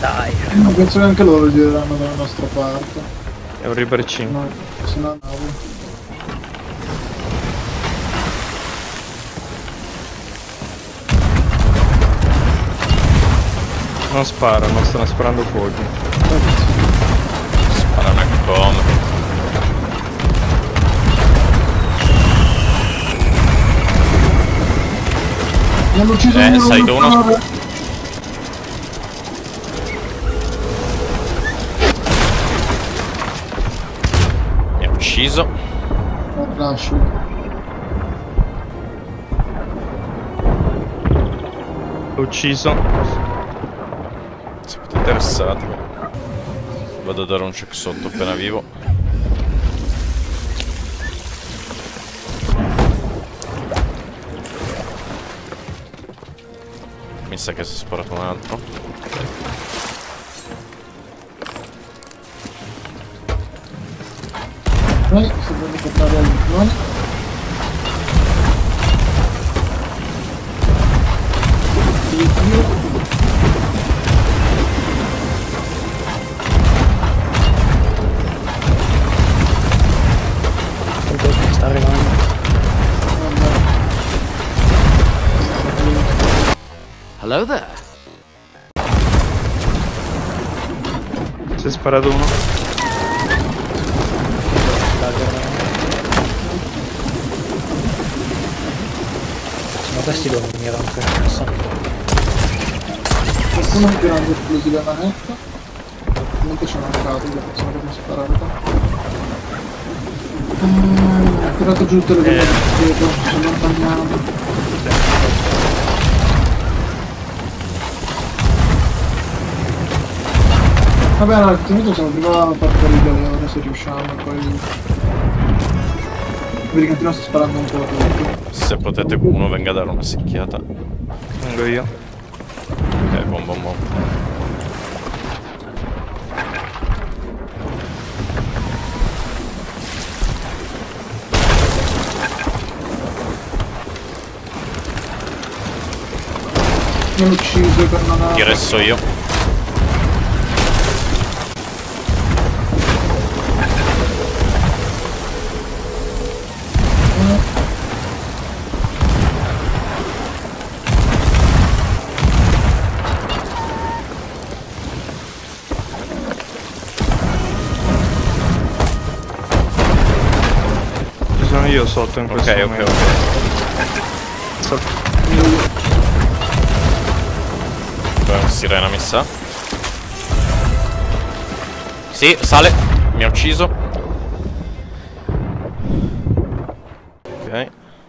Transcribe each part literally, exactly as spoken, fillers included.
dai. Ma penso che anche loro gireranno dalla nostra parte. È un Reaper cinque. No, se no andavo. Non sparano, stanno sparando fuochi. Sparano e come. Mi hanno ucciso Eh, uno, sai uno, uno. uno. Mi ha ucciso. Oh, lascio. L'ho ucciso. Siete interessati? Vado a dare un check sotto appena vivo. Mi sa che si è sparato un altro. Noi sto andando a portare al drone. Sta arrivando. Hello there. Si è sparato uno. Ma questi dormiranno per cazzo. Qualcuno mi tirando esplosivi alla manetta. Ovviamente c'è mancato, che possiamo proprio sparare qua. Ah, ho tirato giù tutte le Eh. cose, ci allontaniamo. Vabbè, allora, tutto siamo prima a far fuori il leone se riusciamo, e poi... Il brigantino sta sparando un po' a tutto. Se potete uno venga a dare una secchiata. Vengo io. Ok, bom bom bom. Mi hanno ucciso per non Ti resto io. Ci sono io sotto in questo Ok, ok, momento. ok. Sotto. C'è una sirena mi sa. Sì, sale. Mi ha ucciso. Ok.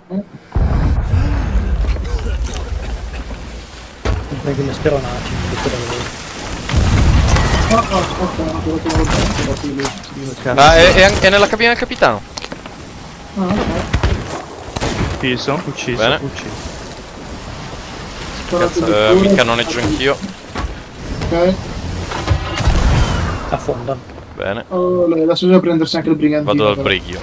Prendi le speronati, tutto da vedere. Ah, ah, ok, non ho trovato la gente, poi lui si dice. Ah, è, è, an- è nella cabina del capitano. Ah, ok. Ucciso, ucciso, Bene. ucciso. Sparato di Eh, pure. mi cannoneggio anch'io. Ok. Affonda. Bene. Oh, lei, adesso bisogna prendersi anche il brigantino. Vado dal però. brighio.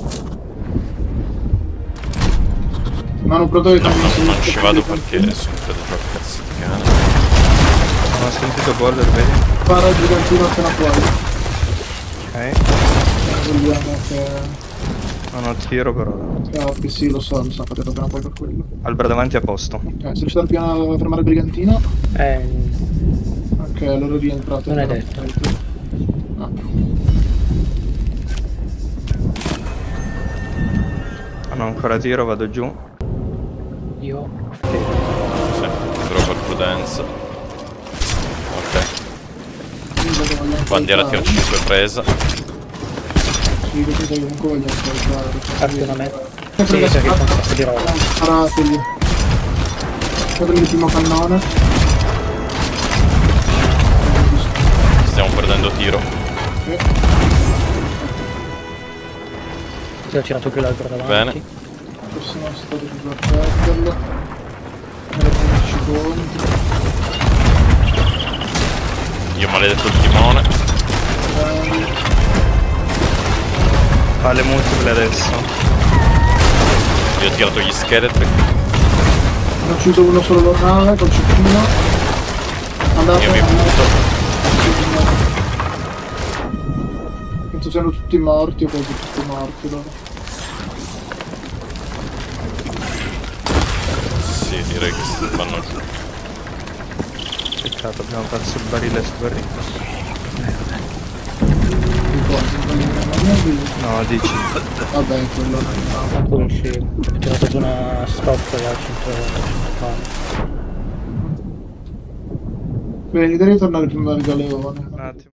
Ma hanno protetto No, il no, nostro non ci vado perché brigantino. sono credo proprio cazzo di cane. Non ho sentito border, vedi? Spara il brigantino appena fuori. Ok. Vogliamo che... Non ho tiro però. Scappi, sì, lo so, mi sono fatto appena poi per quello. Albero davanti a posto. Ok, se riuscite al piano a fermare il brigantino. Eh, Ok, allora è rientrato. Non è detto. No. Non ho ancora tiro, vado giù. io... Sì, però per prudenza. Ok. Bandiera tiro cinque presa. Sì, perché comunque voglio salvare. Parte una me... Sì, Sì, perché fa un sacco di roba. Sparategli. Prendi il primo cannone. Stiamo perdendo tiro. Ok. Ti ho tirato più l'albero davanti. Bene. Questo non sto di perderlo. Nelle quindici conti. Io maledetto il timone. Eh, Fa le multiple adesso. Io ho tirato gli scheletri. Ho ucciso uno solo la nave col cecchino. Andate, Io mi andate. butto. sono tutti morti o quasi tutti morti loro. Sì, direi che vanno giù. Peccato, abbiamo perso il barile sguarrito. Di cosa? Non è di... No, dici. Vabbè, quello non è. Manco riuscivo. Ho tirato su una stoppa da centro. Bene, devi tornare prima del galeone. Un attimo.